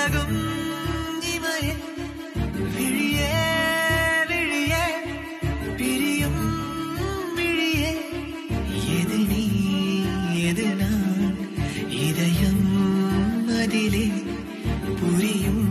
விலகும் இமையே விழியே விழியே பிரியும் விழியே எது நீ எது நான் இதயம் அதிலே புரியும்